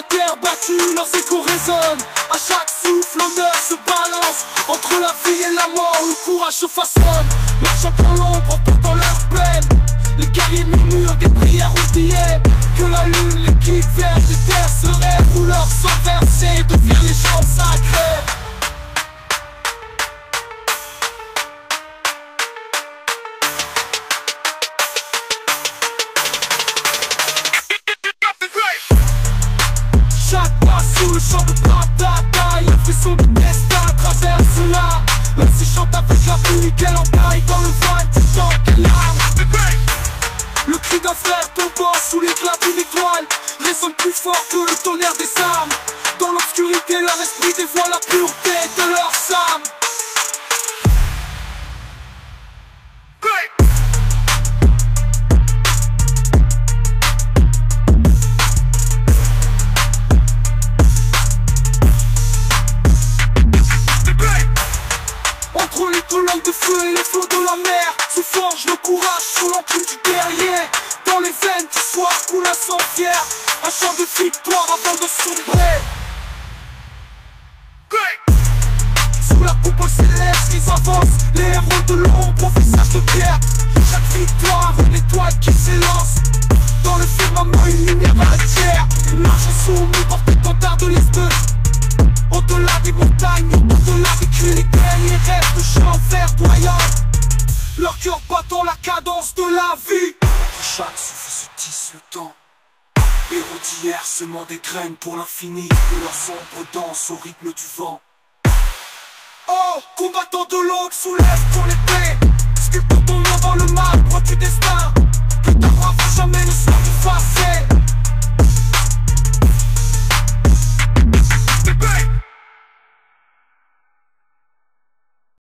la terre battue, leurs échos résonnent. À chaque souffle, l'honneur se balance. Entre la vie et la mort, le courage se façonne. Marchant dans l'ombre, portant leur peine. Les guerriers murmurent des prières oubliées. Que la lune les quitte vers des terres sereines où leur sang versé devient légende sacrée. Chaque pas sous le champ de bataille, un frisson de destin traverse là. Même si chante avec la pluie qu'elle entaille dans le vin du temps qu'elle larme. Le cri d'un frère tombant sous l'éclat d'une étoile résonne plus fort que le tonnerre des armes. Dans l'obscurité, leur esprit dévoile la pureté de leurs âmes. Entre les colonnes de feu et les flots de la mer se forge le courage sous l'enclume du guerrier. Dans les veines du soir coule un sang fier, un chant de victoire avant de sombrer. Sous la coupole céleste ils avancent, les héros de l'ombre au visage de pierre. Chaque victoire une étoile qui s'élance. Dans le firmament une lumière matière. Une marche soumise porte l'étendard de l'esprit. Au-delà des montagnes, au-delà des crues, les guerriers rêvent de chants verdoyants. Leur cœur battant la cadence de la vie. Chaque souffle se tisse le temps. Héros d'hier semant des graines pour l'infini. Que leurs ombres dansent au rythme du vent. Oh, combattants de l'aube, soulève ton